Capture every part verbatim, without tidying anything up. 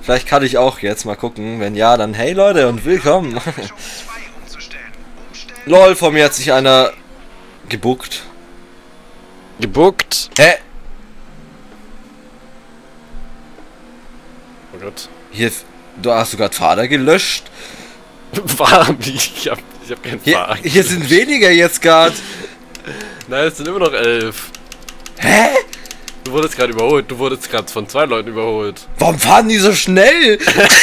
Vielleicht kann ich auch jetzt mal gucken. Wenn ja, dann hey Leute und willkommen. Lol, vor mir hat sich einer gebuckt. Gebuckt? Hä? Oh Gott. Hier, du hast sogar Vater gelöscht. War ich hab, ich hab keinen Hier, Vater. hier sind weniger jetzt gerade. Nein, es sind immer noch elf. Hä? Du wurdest gerade überholt. Du wurdest gerade von zwei Leuten überholt. Warum fahren die so schnell?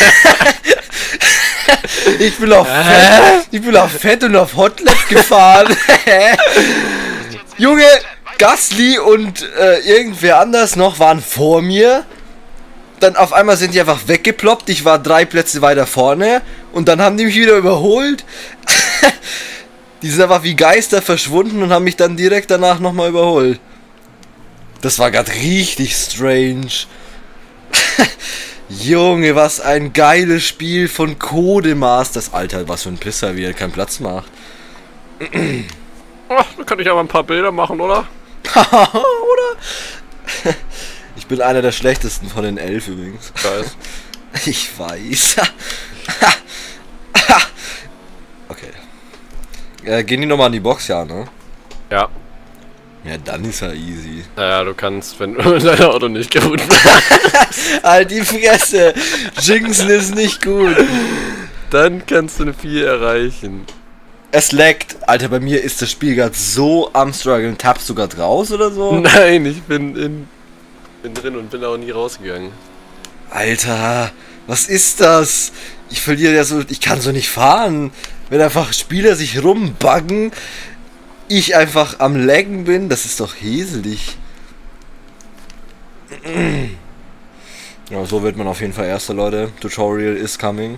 Ich bin auf Fett, ich bin auf Fett und auf Hotlap gefahren. Junge, Gasly und äh, irgendwer anders noch waren vor mir. Dann auf einmal sind die einfach weggeploppt. Ich war drei Plätze weiter vorne. Und dann haben die mich wieder überholt. Die sind einfach wie Geister verschwunden und haben mich dann direkt danach nochmal überholt. Das war gerade richtig strange. Junge, was ein geiles Spiel von Codemasters. Alter, was für ein Pisser, wie er keinen Platz macht. Oh, da kann ich aber ein paar Bilder machen, oder? Oder? Ich bin einer der schlechtesten von den elf übrigens. Ich weiß. Ich weiß. Okay. Äh, gehen die nochmal in die Box, ja, ne? Ja. Ja, dann ist er easy. Naja, du kannst, wenn dein Auto nicht kaputt wird. Halt die Fresse! Jinxen ist nicht gut. Dann kannst du eine vier erreichen. Es laggt. Alter, bei mir ist das Spiel gerade so am struggeln. Tappst du gerade raus oder so? Nein, ich bin in bin drin und bin auch nie rausgegangen. Alter, was ist das? Ich verliere ja so, ich kann so nicht fahren. Wenn einfach Spieler sich rumbuggen, ich einfach am Laggen bin, das ist doch häselig. Ja, so wird man auf jeden Fall Erster, Leute. Tutorial is coming.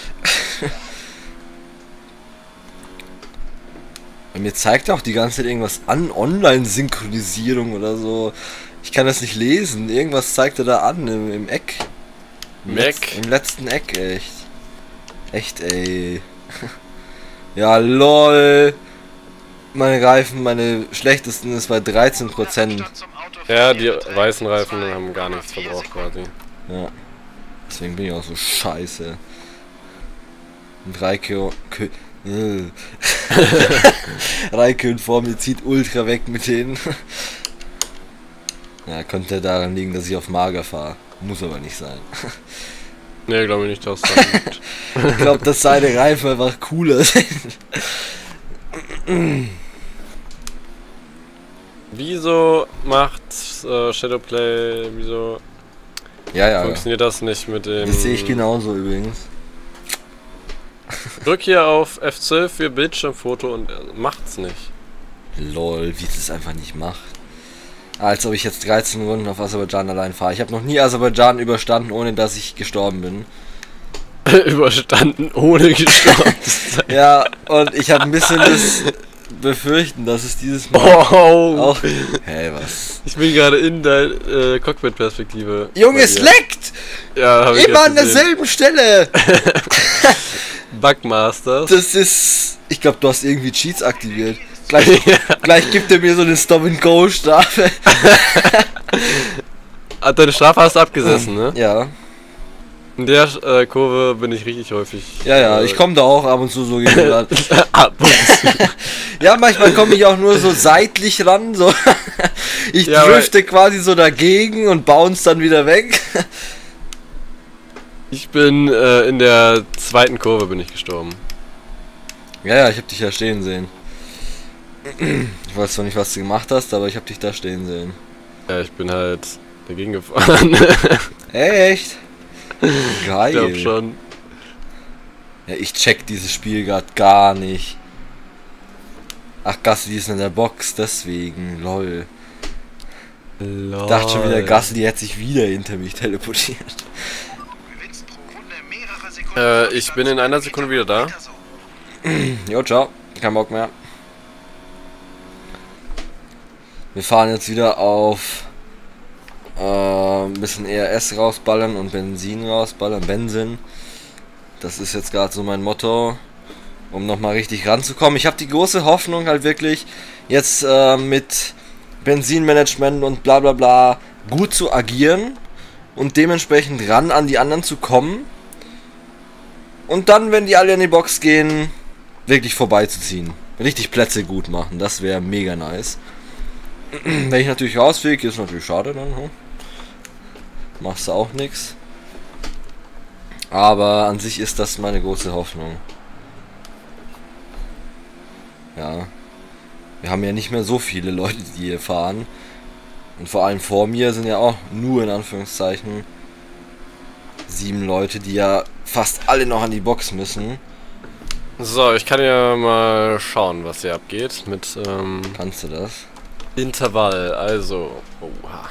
Mir zeigt auch die ganze Zeit irgendwas an, Online-Synchronisierung oder so. Ich kann das nicht lesen. Irgendwas zeigt er da an im, im Eck. Im, Im Letz-, Eck? Im letzten Eck, echt. Echt, ey. Ja, lol. Meine Reifen, meine schlechtesten ist bei dreizehn Prozent. Ja, die weißen Reifen haben gar nichts verbraucht quasi. Ja. Deswegen bin ich auch so scheiße. Und Raikö... Kö, äh. Raikön vor mir zieht ultra weg mit denen. Ja, könnte daran liegen, dass ich auf Mager fahre. Muss aber nicht sein. Ne, glaube ich nicht, dass das gibt. Ich glaube, dass seine Reifen einfach cooler sind. Wieso macht äh, Shadowplay, wieso Ja, ja. funktioniert das nicht mit dem... Das sehe ich genauso übrigens. Drück hier auf F zwölf für Bildschirmfoto und er macht's nicht. Lol, wie das einfach nicht macht. Als ob ich jetzt dreizehn Runden auf Aserbaidschan allein fahre. Ich habe noch nie Aserbaidschan überstanden, ohne dass ich gestorben bin. Überstanden, ohne gestorben zu sein. Ja, und ich habe ein bisschen das Befürchten, dass es dieses Mal Oh. auch... Hey, was? Ich bin gerade in der äh, Cockpit-Perspektive. Junge, es leckt! Ja, hab ich Immer grad an gesehen. derselben Stelle! Bugmasters. Das ist... Ich glaube, du hast irgendwie Cheats aktiviert. Gleich, gleich gibt er mir so eine Stop-and-Go-Strafe. Deine Strafe hast du abgesessen, ne? Ja. In der äh, Kurve bin ich richtig häufig. Ja, ja, äh, ich komme da auch ab und zu so gegen ran. ab und zu. Ja, manchmal komme ich auch nur so seitlich ran, so. Ich Ja, drifte quasi so dagegen und bounce dann wieder weg. Ich bin äh, in der zweiten Kurve bin ich gestorben. Ja, ja, ich habe dich ja stehen sehen. Ich weiß zwar nicht, was du gemacht hast, aber ich habe dich da stehen sehen. Ja, ich bin halt dagegen gefahren. Echt? Geil. Ich glaub schon. Ja, ich check dieses Spiel gerade gar nicht. Ach, Gasly ist in der Box, deswegen, lol. Lol. Ich dachte schon wieder, Gasly hätte sich wieder hinter mich teleportiert. Äh, ich bin in einer Sekunde wieder da. Jo, ciao. Kein Bock mehr. Wir fahren jetzt wieder auf äh, ein bisschen E R S rausballern und Benzin rausballern. Benzin. Das ist jetzt gerade so mein Motto, um nochmal richtig ranzukommen. Ich habe die große Hoffnung halt wirklich, jetzt äh, mit Benzinmanagement und bla bla bla gut zu agieren. und dementsprechend ran an die anderen zu kommen. Und dann, wenn die alle in die Box gehen, wirklich vorbeizuziehen. Richtig Plätze gut machen, das wäre mega nice. Wenn ich natürlich rausfliege, ist natürlich schade dann. Hm? Machst du auch nix. Aber an sich ist das meine große Hoffnung. Ja. Wir haben ja nicht mehr so viele Leute, die hier fahren. Und vor allem vor mir sind ja auch nur in Anführungszeichen sieben Leute, die ja fast alle noch an die Box müssen. So, ich kann ja mal schauen, was hier abgeht mit ähm, Kannst du das? Intervall, also. Oha.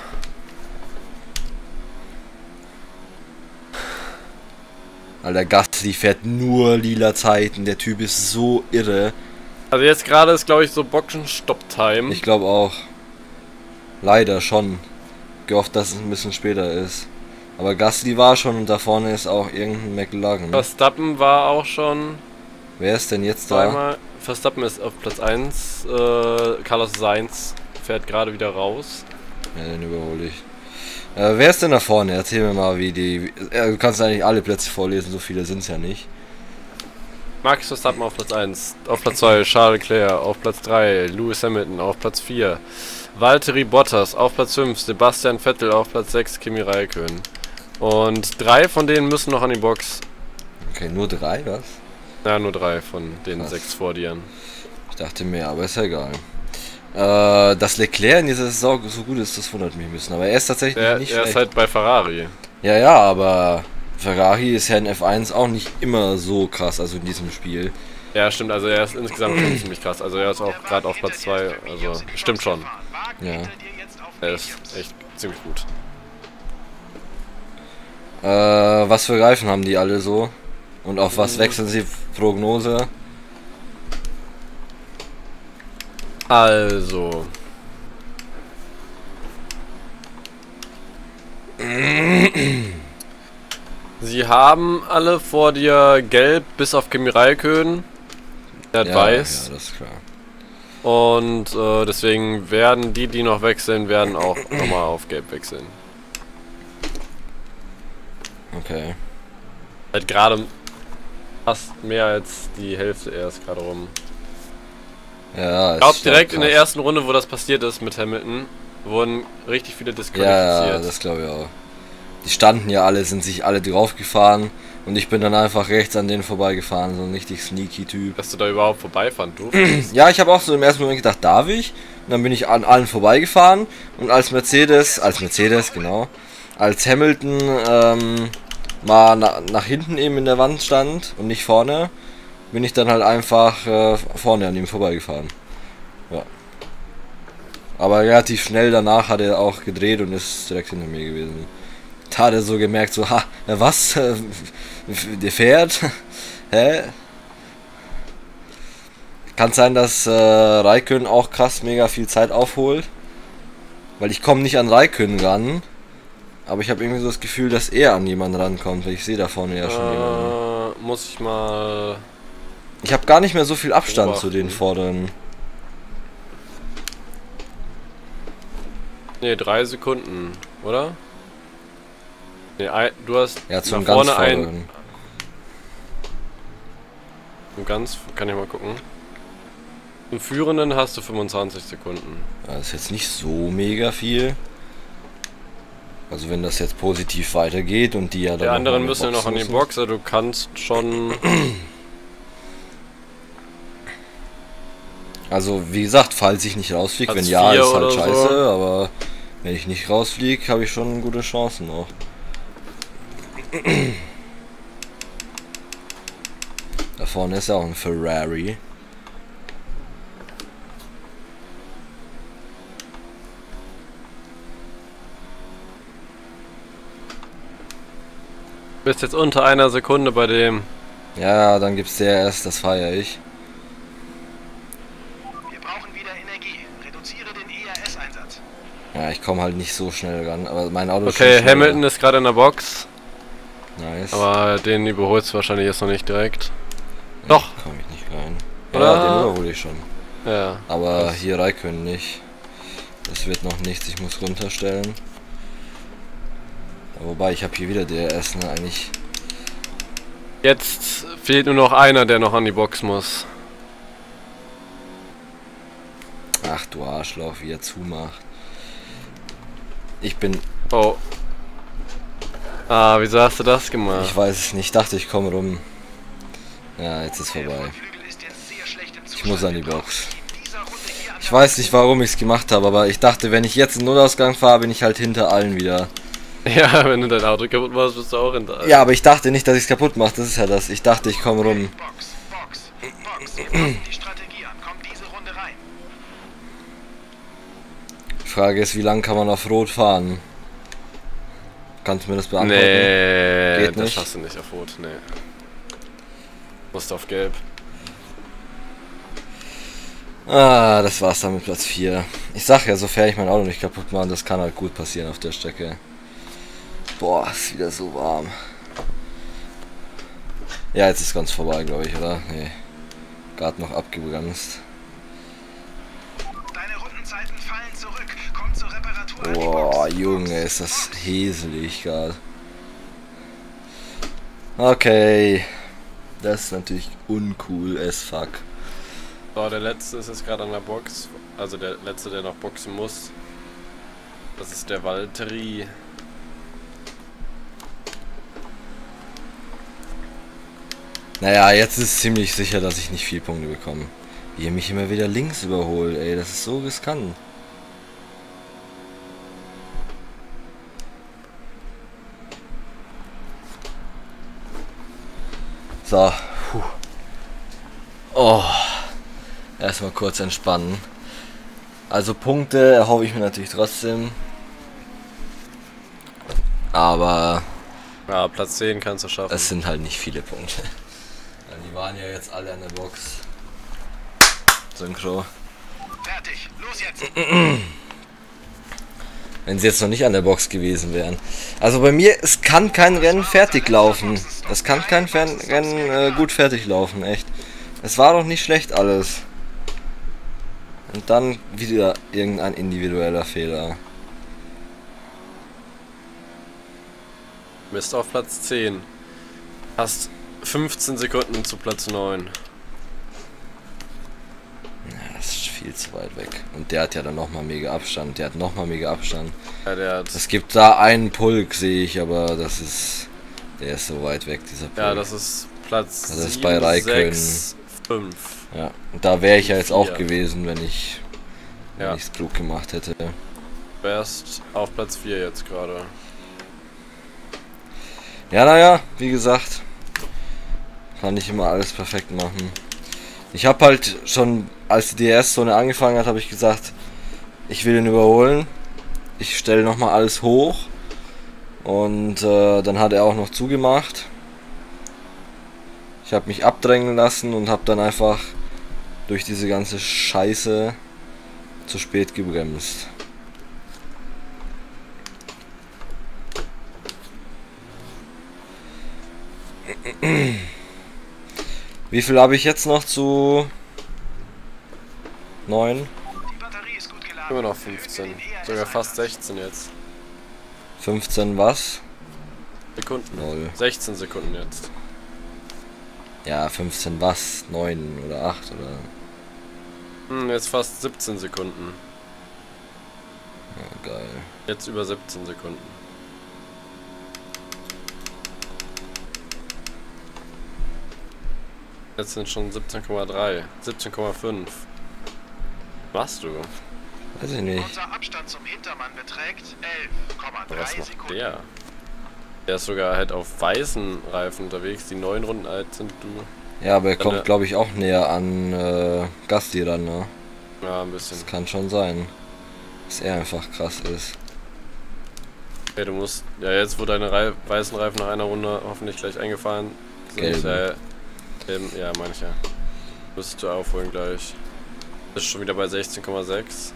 Alter, Gasly fährt nur lila Zeiten. Der Typ ist so irre. Also jetzt gerade ist, glaube ich, so Boxen-Stop-Time. Ich glaube auch. Leider schon. Gehofft, dass es ein bisschen später ist. Aber Gasly war schon und da vorne ist auch irgendein McLaren. Verstappen war auch schon. Wer ist denn jetzt da? Zweimal. Verstappen ist auf Platz eins. Äh, Carlos Sainz fährt gerade wieder raus. Ja, den überhole ich. Äh, wer ist denn da vorne? Erzähl mir mal, wie die... Äh, du kannst eigentlich alle Plätze vorlesen, so viele sind es ja nicht. Max Verstappen auf Platz eins. Auf Platz zwei Charles Leclerc. Auf Platz drei Lewis Hamilton. Auf Platz vier Valtteri Bottas. Auf Platz fünf Sebastian Vettel. Auf Platz sechs Kimi Räikkönen. Und drei von denen müssen noch an die Box. Okay, nur drei, was? Ja, nur drei von den Krass. sechs vor dir. Ich dachte mehr, aber ist ja egal. Äh, dass Leclerc in dieser Saison so gut ist, das wundert mich ein bisschen. Aber er ist tatsächlich Er, nicht er schlecht. ist halt bei Ferrari. Ja, ja, aber Ferrari ist ja in F eins auch nicht immer so krass, also in diesem Spiel. Ja, stimmt, also er ist insgesamt schon ziemlich krass. Also er ist auch gerade auf Platz zwei, also stimmt schon. Ja. Er ist echt ziemlich gut. Äh, was für Reifen haben die alle so? Und auf was wechseln sie? Prognose? Also. Sie haben alle vor dir gelb, bis auf Kimi Räikkönen. Der hat Ja, weiß. ja, das ist klar. Und äh, deswegen werden die, die noch wechseln, werden auch nochmal auf gelb wechseln. Okay. Halt gerade fast mehr als die Hälfte erst gerade rum. Ja, Ich glaube ist direkt schon in der krass. ersten Runde, wo das passiert ist mit Hamilton, wurden richtig viele Ja, disqualifiziert. ja, das glaube ich auch. Die standen ja alle, sind sich alle draufgefahren und ich bin dann einfach rechts an denen vorbeigefahren, so ein richtig sneaky Typ. Dass du da überhaupt vorbeifahren durftest. Ja, ich habe auch so im ersten Moment gedacht, darf ich? Und dann bin ich an allen vorbeigefahren und als Mercedes, als Mercedes, genau, als Hamilton ähm, mal na, nach hinten eben in der Wand stand und nicht vorne, bin ich dann halt einfach äh, vorne an ihm vorbeigefahren. Ja. Aber relativ schnell danach hat er auch gedreht und ist direkt hinter mir gewesen. Da hat er so gemerkt, so, ha, ja, was? Der fährt? Hä? Kann sein, dass äh, Räikkönen auch krass mega viel Zeit aufholt. Weil ich komme nicht an Räikkönen ran. Aber ich habe irgendwie so das Gefühl, dass er an jemanden rankommt. Weil ich sehe da vorne ja schon jemanden. Äh, muss ich mal. Ich habe gar nicht mehr so viel Abstand beobachten. zu den vorderen. Ne, drei Sekunden, oder? Ne, ein, du hast Ja, zum nach ganz vorne ein. vorderen. Zum ganz, kann ich mal gucken. Im Führenden hast du fünfundzwanzig Sekunden. Ja, das ist jetzt nicht so mega viel. Also wenn das jetzt positiv weitergeht und die ja dann Die noch anderen mal müssen ja noch an die müssen. Box, also du kannst schon. Also wie gesagt, falls ich nicht rausfliege, wenn Platz ja, vier ist halt oder so. scheiße, aber wenn ich nicht rausfliege, habe ich schon gute Chancen noch. Da vorne ist ja auch ein Ferrari. Du bist jetzt unter einer Sekunde bei dem. Ja, dann gibt's der erst, das feiere ich. Wir brauchen wieder Energie. Reduziere den E R S-Einsatz. Ja, ich komme halt nicht so schnell ran, aber mein Auto ist Okay, schon schneller. Hamilton ist gerade in der Box, Nice. aber den überholst du wahrscheinlich jetzt noch nicht direkt. Doch. Komme ich nicht rein. Oder? Ja, den überhole ich schon. Ja. Aber hier Räikkönen nicht. Das wird noch nichts, ich muss runterstellen. Wobei, ich habe hier wieder D R S, ne, eigentlich. Jetzt fehlt nur noch einer, der noch an die Box muss. Ach du Arschloch, wie er zumacht. Ich bin... Oh. Ah, wieso hast du das gemacht? Ich weiß es nicht, dachte ich komme rum. Ja, jetzt ist vorbei. Ich muss an die Box. Ich weiß nicht, warum ich es gemacht habe, aber ich dachte, wenn ich jetzt in Nullausgang fahre, bin ich halt hinter allen wieder. Ja, wenn du dein Auto kaputt machst, bist du auch hinter allen. Ja, aber ich dachte nicht, dass ich es kaputt mache, das ist ja das. Ich dachte, ich komme rum. Box, Box, Box. Wir passen die Strategie an. Kommt diese Runde rein. Die Frage ist, wie lang kann man auf Rot fahren? Kannst du mir das beantworten? Nee, Geht das nicht. hast du nicht auf Rot, nee. Musst auf Gelb. Ah, das war's dann mit Platz vier. Ich sag ja, sofern ich mein Auto nicht kaputt mache, das kann halt gut passieren auf der Strecke. Boah, ist wieder so warm. Ja, jetzt ist ganz vorbei, glaube ich, oder? Nee. Gerade noch abgebremst. Deine Rundenzeiten fallen zurück. Komm zur Reparatur an die Boah, Box. Junge, ist das heselig gerade. Okay. Das ist natürlich uncool as fuck. So, der letzte ist jetzt gerade an der Box. Also der letzte, der noch boxen muss. Das ist der Valtteri. Naja, jetzt ist ziemlich sicher, dass ich nicht vier Punkte bekomme. Wie er mich immer wieder links überholt, ey, das ist so riskant. So, puh. Oh, erstmal kurz entspannen. Also Punkte erhoffe ich mir natürlich trotzdem. Aber Ja, Platz zehn kannst du schaffen. es sind halt nicht viele Punkte. Ja, die waren ja jetzt alle an der Box. Synchro. Fertig. Los jetzt. Wenn sie jetzt noch nicht an der Box gewesen wären. Also bei mir, es kann kein Rennen fertig laufen. Es kann kein Fer Rennen äh, gut fertig laufen, echt. Es war doch nicht schlecht alles. Und dann wieder irgendein individueller Fehler. Bist auf Platz zehn. Hast fünfzehn Sekunden zu Platz neun. Ja, das ist viel zu weit weg. Und der hat ja dann nochmal mega Abstand. Der hat nochmal mega Abstand. Ja, der hat, Es gibt da einen Pulk, sehe ich, aber das ist... Der ist so weit weg, dieser Pulk. ja, das ist Platz Das ist sieben, bei Raikkonen. sechs, fünf. Ja, und da wäre ich ja jetzt auch Vier. gewesen, wenn ich wenn Ja. ich's klug gemacht hätte. Du wärst auf Platz vier jetzt gerade. Ja, naja, wie gesagt, kann nicht immer alles perfekt machen. Ich habe halt schon, als die D R S-Zone angefangen hat, habe ich gesagt, ich will ihn überholen. Ich stelle nochmal alles hoch. Und äh, dann hat er auch noch zugemacht. Ich habe mich abdrängen lassen und habe dann einfach durch diese ganze Scheiße zu spät gebremst. Wie viel habe ich jetzt noch zu neun? Die Batterie ist gut geladen. Immer noch fünfzehn. Sogar fast sechzehn jetzt. fünfzehn was? Sekunden. Null. sechzehn Sekunden jetzt. Ja, fünfzehn was? neun oder acht oder... Hm, jetzt fast siebzehn Sekunden. Ja, geil. Jetzt über siebzehn Sekunden. Jetzt sind schon siebzehn Komma drei. siebzehn Komma fünf. Was du? Weiß ich nicht. Unser Abstand zum Hintermann beträgt elf Komma Aber was drei macht Sekunden. der? Der ist sogar halt auf weißen Reifen unterwegs, die neun Runden alt sind, du. Ja, aber er Dann, kommt, äh, glaube ich, auch näher an äh, Gasti ran, ne? Ja, ein bisschen. Das kann schon sein. Dass er einfach krass ist. Okay, du musst. Ja, jetzt wo deine Rei weißen Reifen nach einer Runde hoffentlich gleich eingefahren sind. Gelben. Äh, gelben, ja, meine ich ja. Müsstest du aufholen gleich. Bist schon wieder bei sechzehn Komma sechs.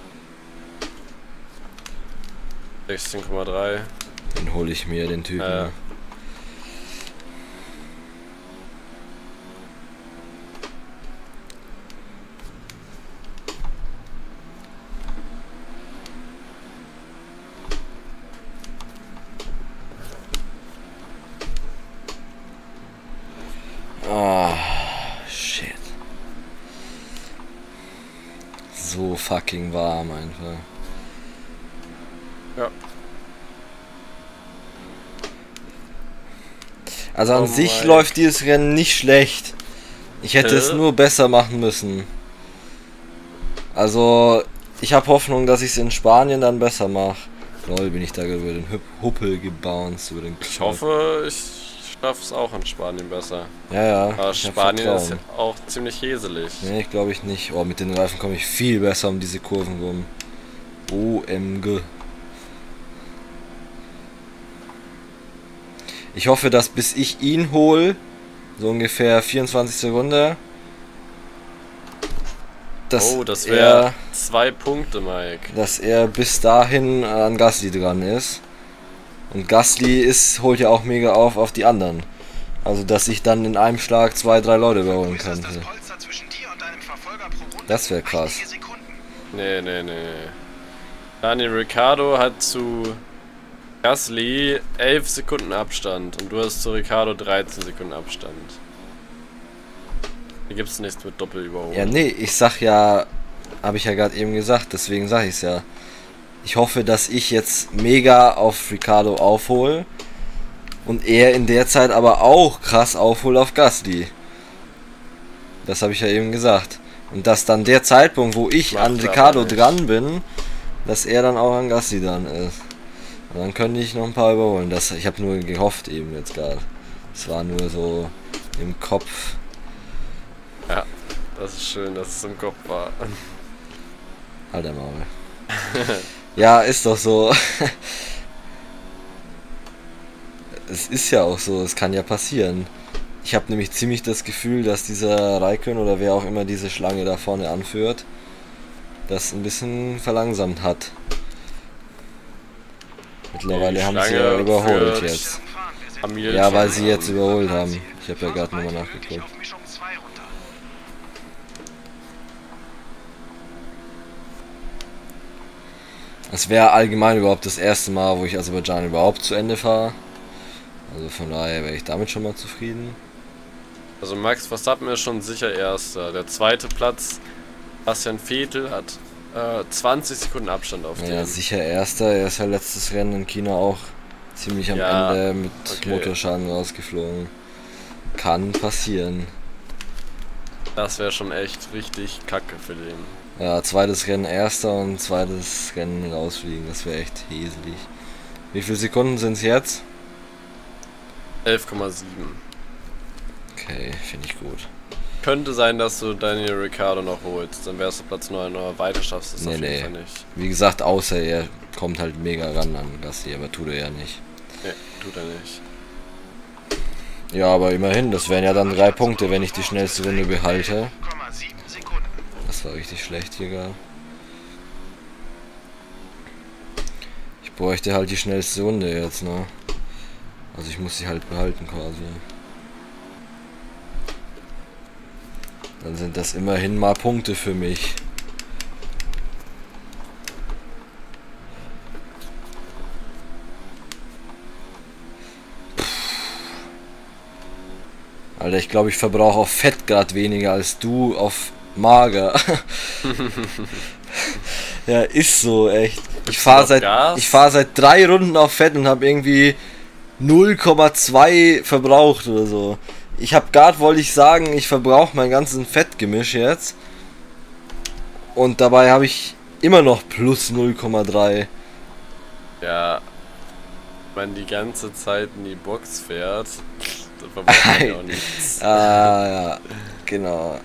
sechzehn Komma drei. Den hole ich mir, den Typen. Äh. so fucking warm einfach. Ja. Also an Oh sich mein. läuft dieses Rennen nicht schlecht. Ich hätte Hä? es nur besser machen müssen. Also, ich habe Hoffnung, dass ich es in Spanien dann besser mache. Lol, bin ich da über den Hüp Huppel gebounced. Über den Ich hoffe, ich schaff's auch in Spanien besser. Ja, ja. Aber ich hab Spanien ist Vertrauen. auch ziemlich häselig. Nee, ich glaube ich nicht. Oh, mit den Reifen komme ich viel besser um diese Kurven rum. O M G. Ich hoffe, dass bis ich ihn hole, so ungefähr vierundzwanzig Sekunden, dass Oh, das er, wäre zwei Punkte, Mike. dass er bis dahin an Gasly dran ist. Und Gasly ist, holt ja auch mega auf auf die anderen. Also, dass ich dann in einem Schlag zwei, drei Leute überholen Größer ist könnte. das Polster zwischen dir und deinem Verfolger pro Runde Das wär krass. einige Sekunden. Nee, nee, nee. Daniel Ricciardo hat zu Gasly elf Sekunden Abstand und du hast zu Ricciardo dreizehn Sekunden Abstand. Hier gibt's nichts mit Doppelüberholung. Ja, nee, ich sag ja, habe ich ja gerade eben gesagt, deswegen sag ich's ja. Ich hoffe, dass ich jetzt mega auf Ricciardo aufhole und er in der Zeit aber auch krass aufholt auf Gasly. Das habe ich ja eben gesagt. Und dass dann der Zeitpunkt, wo ich Macht an aber Ricciardo nicht. dran bin, dass er dann auch an Gasly dran ist. Und dann könnte ich noch ein paar überholen. Das, ich habe nur gehofft eben jetzt gerade. Es war nur so im Kopf. Ja, das ist schön, dass es im Kopf war. Halt der Maul. Ja, ist doch so. Es ist ja auch so, es kann ja passieren. Ich habe nämlich ziemlich das Gefühl, dass dieser Raikön oder wer auch immer diese Schlange da vorne anführt, das ein bisschen verlangsamt hat. Mittlerweile Die haben sie Schlange ja überholt führt- jetzt. Hamilton. Ja, weil sie jetzt überholt haben. Ich habe ja gerade nochmal nachgeguckt. Auf Mischung zwei runter. Es wäre allgemein überhaupt das erste Mal, wo ich Aserbaidschan überhaupt zu Ende fahre. Also von daher wäre ich damit schon mal zufrieden. Also Max Verstappen ist schon sicher Erster. Der zweite Platz, Bastian Vettel, hat äh, zwanzig Sekunden Abstand auf Ja, den. sicher Erster. Er ist ja letztes Rennen in China auch ziemlich am Ja, Ende mit okay. Motorschaden rausgeflogen. Kann passieren. Das wäre schon echt richtig kacke für den. Ja, zweites Rennen Erster und zweites Rennen rausfliegen. Das wäre echt häslich. Wie viele Sekunden sind es jetzt? elf Komma sieben. Okay, finde ich gut. Könnte sein, dass du Daniel Ricciardo noch holst. Dann wärst du Platz neun, aber weiter schaffst du es Nee, auf jeden nee. Fall nicht. Wie gesagt, außer er kommt halt mega ran an Gasly, aber tut er ja nicht. Nee, tut er nicht. Ja, aber immerhin, das wären ja dann drei Punkte, wenn ich die schnellste Runde behalte. elf Komma sieben Sekunden. Das war richtig schlecht hier gerade. Ich bräuchte halt die schnellste Runde jetzt, ne? Also ich muss sie halt behalten quasi. Dann sind das immerhin mal Punkte für mich. Alter, ich glaube, ich verbrauche auf Fett gerade weniger als du auf mager. Ja, ist so, echt. Ich fahre auf seit Gas? ich fahre seit drei Runden auf Fett und habe irgendwie null Komma zwei verbraucht oder so. Ich habe gerade, wollte ich sagen, ich verbrauche mein ganzen Fettgemisch jetzt. Und dabei habe ich immer noch plus null Komma drei. Ja, wenn man die ganze Zeit in die Box fährt, dann verbraucht man ja auch nichts. Ah, ja, genau.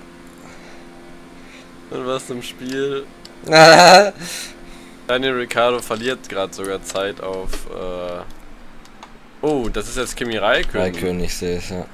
Und was im Spiel? Ja, Daniel Ricciardo verliert gerade sogar Zeit auf. Äh oh, das ist jetzt Kimi Räikkönen. Raikön, ich sehe es, ja.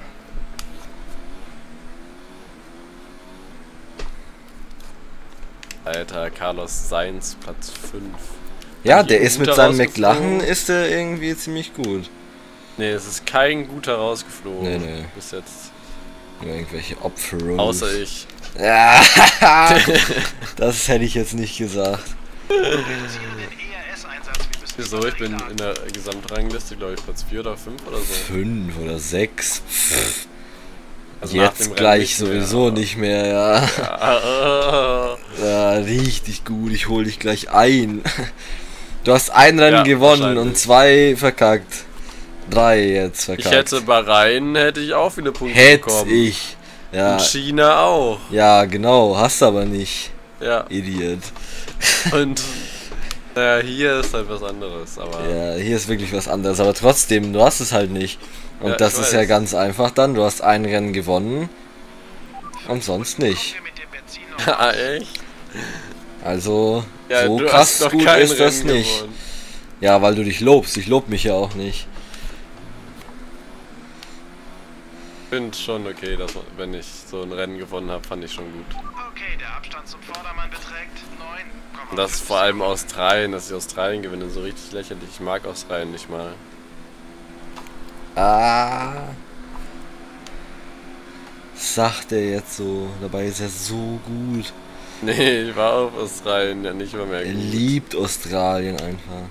Alter, Carlos Sainz, Platz fünf. Ja, Hat der hier ist ein mit guter seinem rausgeflogen? McLaren, ist der irgendwie ziemlich gut. Nee, es ist kein guter rausgeflogen. Nee, nee. Bis jetzt. Nur irgendwelche Opfer-Rolls. Außer ich. Ja, das hätte ich jetzt nicht gesagt. Reduziere den E R S-Einsatz. Wir müssen Wieso? Ich bin in der Gesamtrangliste, glaube ich, Platz vier oder fünf oder so. Fünf oder sechs. Pff. Also nach Jetzt dem Rennen gleich nicht mehr, sowieso aber- nicht mehr, ja. Ja, Ja, richtig gut, ich hol dich gleich ein. Du hast ein Rennen Ja, gewonnen und wahrscheinlich. zwei verkackt. Drei jetzt verkackt. ich hätte Bahrain, hätte ich auch viele Punkte Hätte bekommen. ich. Ja, Und China auch. ja, genau, hast aber nicht. Ja. Idiot. Und naja, hier ist halt was anderes, aber Ja, hier ist wirklich was anderes, aber trotzdem, du hast es halt nicht. Und Ja, das ich ist ja weiß. ganz einfach dann, du hast ein Rennen gewonnen und sonst nicht. Kommen wir mit dem Benzin noch ah, echt? Also, Ja, so du krass hast noch gut kein ist das Rennen nicht. gewonnen. Ja, weil du dich lobst, ich lob mich ja auch nicht. Ich finde schon okay, dass man, wenn ich so ein Rennen gewonnen habe, fand ich schon gut. Okay, der Abstand zum Vordermann beträgt neun Komma fünf Und das ist vor allem Australien, dass ich Australien gewinne, so richtig lächerlich. Ich mag Australien nicht mal. Ah. Sagt er jetzt so, dabei ist er so gut. Nee, ich war auf Australien, ja nicht mal mehr Er gut. liebt Australien einfach.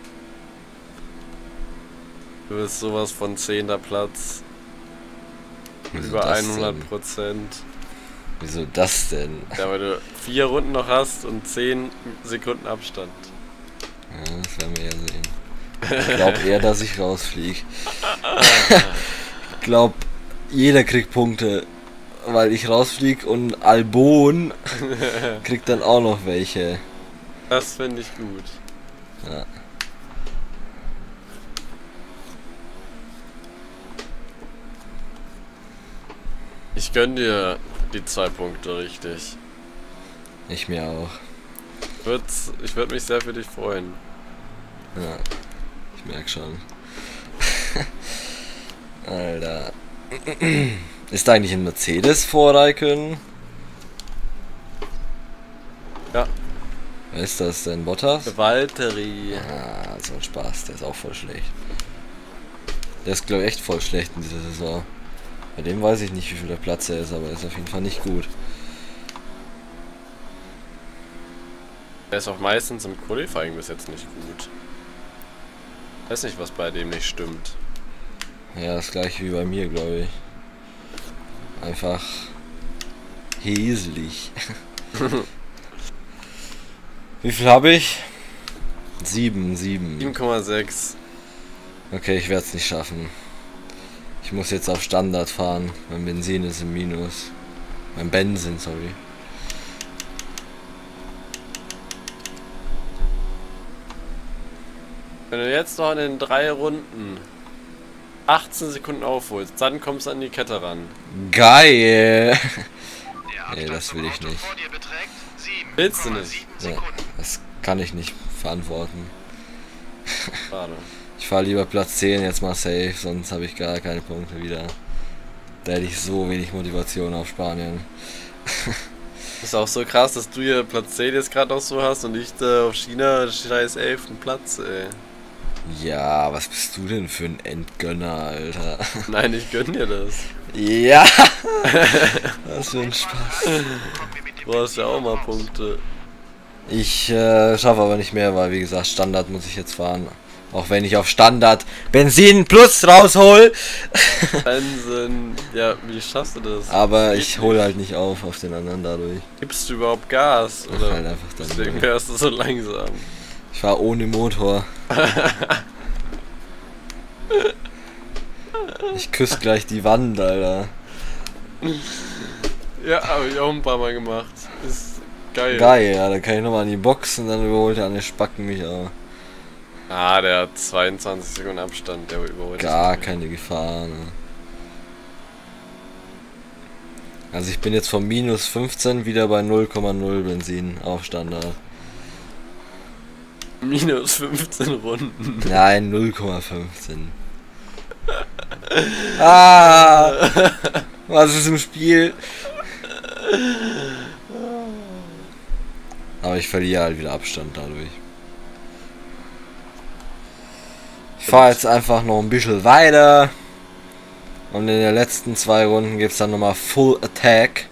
Du bist sowas von zehnter Platz. Wieso Über das hundert denn? Prozent. Wieso das denn? Ja, weil du vier Runden noch hast und zehn Sekunden Abstand. Ja, das werden wir ja sehen. Ich glaube eher, dass ich rausfliege. Ich glaube, jeder kriegt Punkte, weil ich rausfliege und Albon kriegt dann auch noch welche. Das finde ich gut. Ja. Ich gönn dir die zwei Punkte richtig. Ich mir auch. Würd's, ich würde mich sehr für dich freuen. Ja, ich merk schon. Alter. Ist da eigentlich ein Mercedes vor Raikön? Ja. Wer ist das denn? Bottas? Valtteri. Ah, so ein Spaß, der ist auch voll schlecht. Der ist glaube ich echt voll schlecht in dieser Saison. Bei dem weiß ich nicht, wie viel der Platz er ist, aber er ist auf jeden Fall nicht gut. Er ist auch meistens im Qualifying bis jetzt nicht gut. Weiß nicht, was bei dem nicht stimmt. Ja, das gleiche wie bei mir, glaube ich. Einfach häslich. Wie viel habe ich? Sieben, sieben. sieben Komma sechs. Okay, ich werde es nicht schaffen. Ich muss jetzt auf Standard fahren. Mein Benzin ist im Minus. Mein Benzin, sorry. Wenn du jetzt noch in den drei Runden achtzehn Sekunden aufholst, dann kommst du an die Kette ran. Geil! Der Abstand Nee, das zum will ich Auto nicht. vor dir beträgt sieben Willst du Komma nicht? sieben Ja, Sekunden. das kann ich nicht verantworten. Schade. Ich fahre lieber Platz zehn jetzt mal safe, sonst habe ich gar keine Punkte wieder. Da hätte ich so wenig Motivation auf Spanien. Ist auch so krass, dass du hier Platz zehn jetzt gerade noch so hast und ich da auf China scheiß elften Platz, ey. Ja, was bist du denn für ein Endgönner, Alter? Nein, ich gönn dir das. Ja! Was für ein Spaß. Kommen wir mit dem Du hast ja Benzin auch noch mal raus. Punkte. Ich äh, schaffe aber nicht mehr, weil wie gesagt, Standard muss ich jetzt fahren. Auch wenn ich auf Standard Benzin plus raushol. Wahnsinn. Ja, wie schaffst du das? Aber Geht ich nicht. hole halt nicht auf auf den anderen dadurch. Gibst du überhaupt Gas? Ach, Oder halt einfach dann deswegen so. wärst du so langsam. Ich fahre ohne Motor. Ich küsse gleich die Wand, Alter. Ja, habe ich auch ein paar Mal gemacht. Ist geil. Geil, ja, da kann ich nochmal an die Box und dann überholt der andere Spacken mich auch. Ah, der hat zweiundzwanzig Sekunden Abstand, der überholt Gar dich. keine Gefahr, ne? Also ich bin jetzt von minus fünfzehn wieder bei null Komma null Benzin auf Standard. Minus fünfzehn Runden. Nein, null Komma fünfzehn. Ah! Was ist im Spiel? Aber ich verliere halt wieder Abstand dadurch. Ich fahre jetzt einfach noch ein bisschen weiter. Und in den letzten zwei Runden gibt es dann nochmal Full Attack.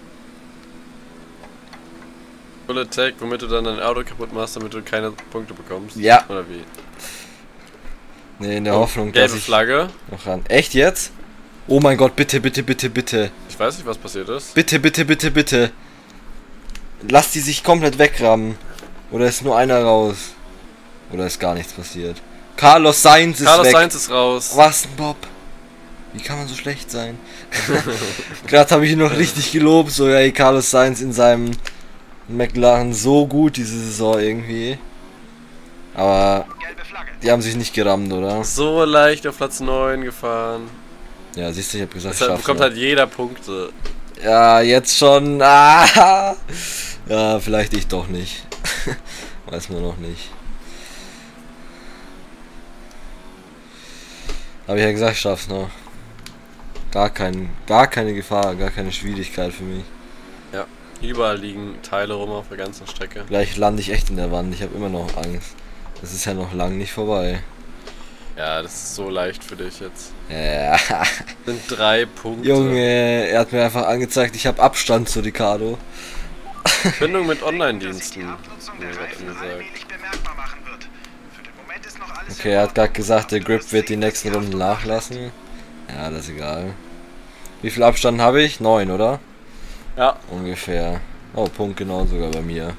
Full Attack, womit du dann dein Auto kaputt machst, damit du keine Punkte bekommst. Ja. Oder wie? Ne, in der Oh, Hoffnung, gelbe dass ich Flagge. noch ran. Echt jetzt? Oh mein Gott, bitte, bitte, bitte, bitte. Ich weiß nicht, was passiert ist. Bitte, bitte, bitte, bitte. Lass die sich komplett wegrammen. Oder ist nur einer raus? Oder ist gar nichts passiert? Carlos Sainz ist Carlos weg. Sainz ist raus. Was ein Bob. Wie kann man so schlecht sein? Gerade habe ich ihn noch richtig gelobt. So, ey, Carlos Sainz in seinem McLaren so gut diese Saison irgendwie. Aber Gelbe Flagge. die haben sich nicht gerammt, oder? So leicht auf Platz neun gefahren. Ja, siehst du, ich hab gesagt, Deshalb schaff's bekommt noch. halt jeder Punkte. Ja, jetzt schon. Ah, ja, vielleicht ich doch nicht. Weiß man noch nicht. Habe ich ja gesagt, ich schaff's noch. Gar kein, gar keine Gefahr, gar keine Schwierigkeit für mich. Ja. Überall liegen Teile rum auf der ganzen Strecke. Gleich lande ich echt in der Wand. Ich habe immer noch Angst. Das ist ja noch lang nicht vorbei. Ja, das ist so leicht für dich jetzt. Ja. Das sind drei Punkte. Junge, er hat mir einfach angezeigt, ich habe Abstand zu Ricardo. Verbindung mit Dass sich Online-Diensten. die Abnutzung Ja, der hat er Reifen gesagt. allmählich bemerkbar machen wird. Für den Moment ist noch alles Okay, in er hat gerade Ordnung. gesagt, der Du Grip wirst wird die sehen, dass nächsten die Runden Haftung nachlassen. Ja, das ist egal. Wie viel Abstand habe ich? Neun, oder? Ja. Ungefähr. Oh, Punkt genau sogar bei mir.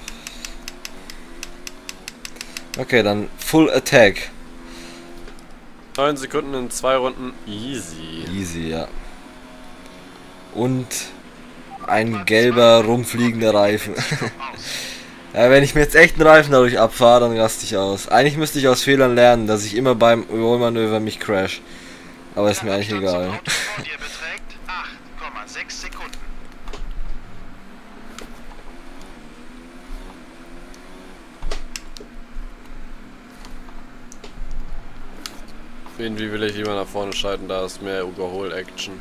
Okay, dann Full Attack. neun Sekunden in zwei Runden. Easy. Easy, ja. Und ein gelber, rumfliegender Reifen. Ja, wenn ich mir jetzt echt einen Reifen dadurch abfahre, dann raste ich aus. Eigentlich müsste ich aus Fehlern lernen, dass ich immer beim Rollmanöver mich crash. Aber ist mir eigentlich Der Abstand egal. zum Auto vor dir beträgt acht Komma sechs Sekunden. Irgendwie will ich lieber nach vorne schalten, da ist mehr Überhol-Action.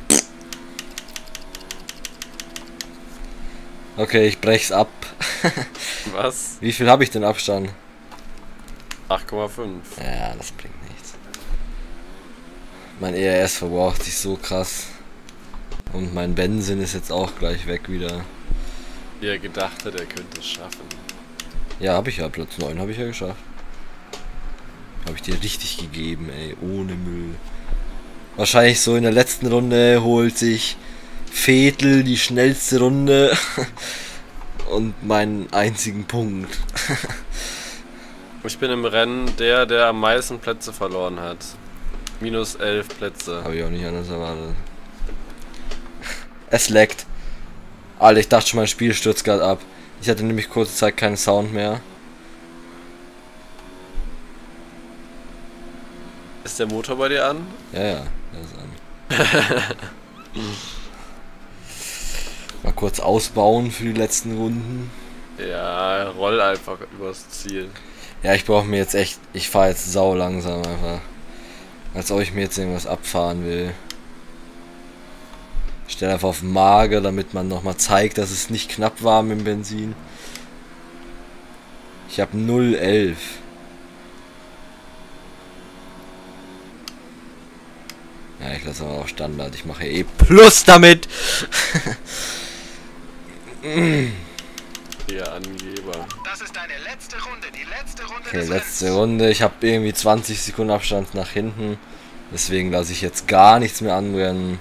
Okay, ich brech's ab. Was? Wie viel habe ich denn Abstand? acht Komma fünf. Ja, das bringt nichts. Mein E R S verbraucht sich so krass. Und mein Benzin ist jetzt auch gleich weg wieder. Wie er gedacht hat, er könnte es schaffen. Ja, habe ich ja. Platz neun habe ich ja geschafft. Habe ich dir richtig gegeben, ey. Ohne Müll. Wahrscheinlich so in der letzten Runde holt sich Vettel die schnellste Runde. Und meinen einzigen Punkt. Ich bin im Rennen der, der am meisten Plätze verloren hat. Minus elf Plätze. Habe ich auch nicht anders erwartet. Es leckt. Alter, ich dachte schon, mein Spiel stürzt gerade ab. Ich hatte nämlich kurze Zeit keinen Sound mehr. Ist der Motor bei dir an? Ja, ja, der ist an. Mal kurz ausbauen für die letzten Runden. Ja, roll einfach übers Ziel. Ja, ich brauche mir jetzt echt... Ich fahre jetzt sau langsam einfach. Als ob ich mir jetzt irgendwas abfahren will. Ich stelle einfach auf mager, damit man nochmal zeigt, dass es nicht knapp war mit dem Benzin. Ich habe null Komma elf. Ja, ich lasse aber auch Standard. Ich mache eh Plus damit. Der Angeber. Das ist deine letzte Runde, die letzte Runde Okay, des letzte Rennens. Runde. Ich habe irgendwie zwanzig Sekunden Abstand nach hinten. Deswegen lasse ich jetzt gar nichts mehr anbrennen.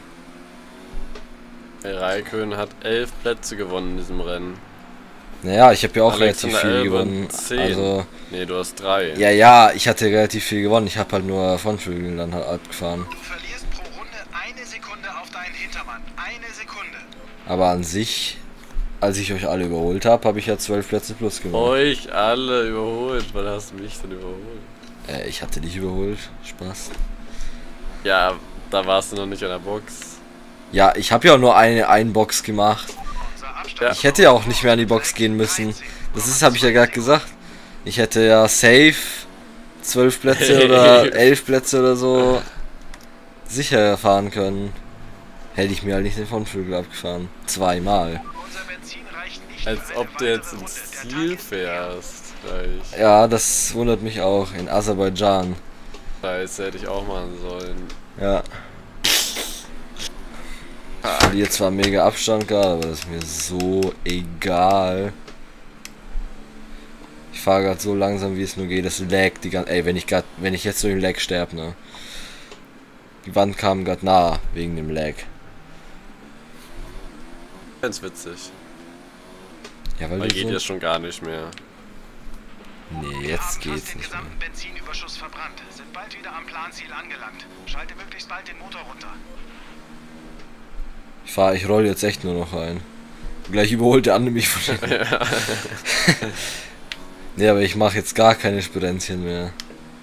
Raikön hat elf Plätze gewonnen in diesem Rennen. Naja, ich habe ja auch Alexander relativ viel Albon gewonnen. zehn. Also, Nee, du hast drei. ja, ja, ich hatte relativ viel gewonnen. Ich habe halt nur Frontflügel dann halt abgefahren. Du verlierst pro Runde eine Sekunde auf deinen Hintermann. Eine Sekunde. Aber an sich, als ich euch alle überholt habe, habe ich ja zwölf Plätze plus gewonnen. Euch alle überholt. Wann hast du mich denn überholt? Äh, ich hatte dich überholt. Spaß. Ja, da warst du noch nicht an der Box. Ja, ich habe ja auch nur eine Einbox gemacht. Unser Abstand Ja. Ich hätte ja auch nicht mehr an die Box gehen müssen. Das ist, habe ich ja gerade gesagt. Ich hätte ja safe zwölf Plätze oder elf Plätze oder so sicher fahren können. Hätte ich mir halt nicht den Frontflügel abgefahren. Zweimal. Unser Benzin reicht nicht Als für eine ob du jetzt weitere ins Runde. Der Ziel Tank ist leer. fährst. Gleich. Ja, das wundert mich auch. In Aserbaidschan. Scheiße, hätte ich auch machen sollen. Ja. Ich verliere zwar mega Abstand gerade, aber das ist mir so egal. Ich fahre gerade so langsam, wie es nur geht. Das lag die ganze. Ey, wenn ich grad, wenn ich jetzt durch den Lag sterbe, ne? Die Wand kam gerade nah wegen dem Lag. Ganz witzig. Ja, weil Weil du geht so... ja schon gar nicht mehr. Nee, Wir jetzt haben fast geht's den nicht mehr. gesamten Benzinüberschuss verbrannt. Sind bald wieder am Planziel angelangt. Schalte möglichst bald den Motor runter. Ich fahr, ich roll jetzt echt nur noch ein. Gleich überholt der andere mich von. Nee, aber ich mache jetzt gar keine Spirenzchen mehr.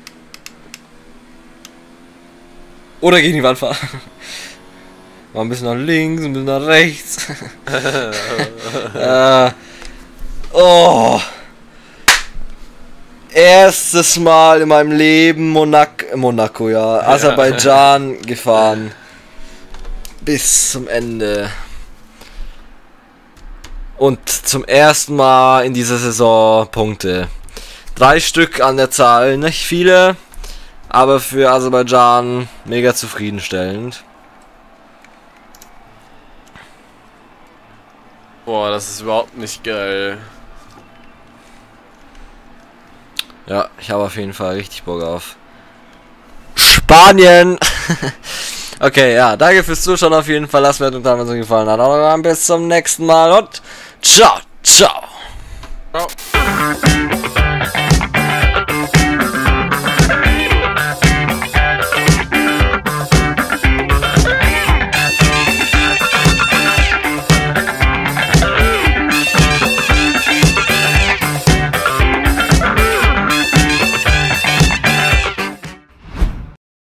Oder gegen die Wand fahren. Mal ein bisschen nach links, ein bisschen nach rechts. äh, oh. Erstes Mal in meinem Leben Monaco, Monaco, ja, Aserbaidschan gefahren. Bis zum Ende. Und zum ersten Mal in dieser Saison Punkte. Drei Stück an der Zahl, nicht viele, aber für Aserbaidschan mega zufriedenstellend. Boah, das ist überhaupt nicht geil. Ja, ich habe auf jeden Fall richtig Bock auf Spanien. Okay, ja, danke fürs Zuschauen auf jeden Fall. Lasst mir und wenn es euch gefallen hat. Aber bis zum nächsten Mal und ciao, ciao. Ciao.